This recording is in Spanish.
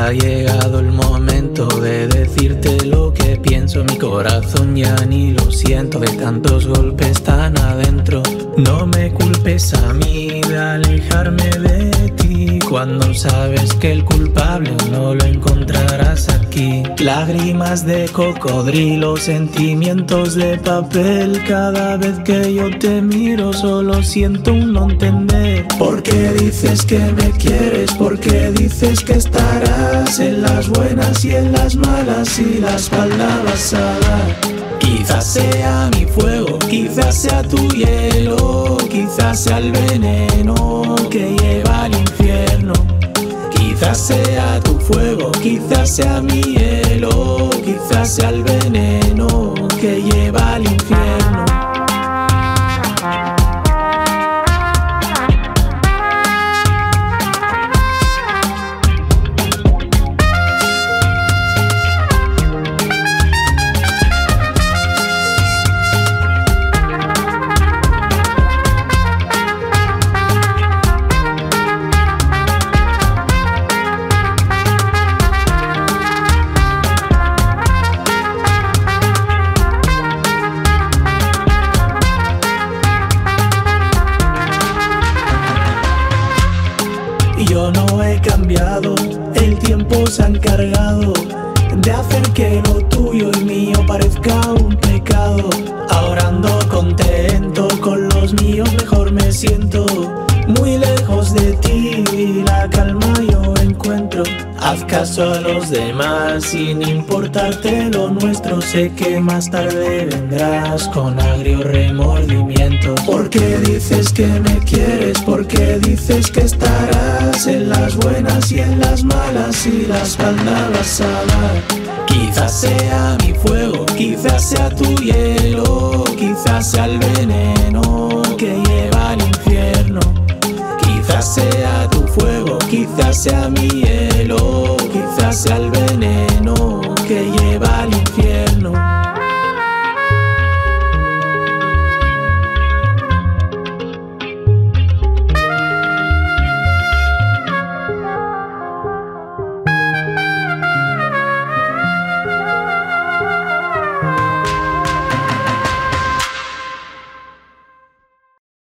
Ha llegado el momento de decirte lo que pienso. Mi corazón ya ni lo siento de tantos golpes tan adentro. No me culpes a mí de alejarme de ti, cuando sabes que el culpable no lo encontrarás aquí. Lágrimas de cocodrilo, sentimientos de papel. Cada vez que yo te miro solo siento un no entender. ¿Por qué dices que me quieres? ¿Por qué dices que estarás en las buenas y en las malas y la espalda vas a dar? Quizás sea mi fuego, quizás sea tu hielo, quizás sea el veneno que lleva al infierno. Quizás sea tu fuego, quizás sea mi hielo, quizás sea el veneno que lleva al infierno. Yo no he cambiado, el tiempo se ha encargado de hacer que lo tuyo y mío parezca un pecado. Ahora ando contento, con los míos mejor me siento. Muy lejos de ti la calma yo encuentro. Haz caso a los demás sin importarte lo nuestro. Sé que más tarde vendrás con agrio remordimiento. ¿Por qué dices que me quieres? ¿Por qué dices que estarás en las buenas y en las malas y la espalda vas a dar? Quizás sea mi fuego, quizás sea tu hielo, quizás sea el veneno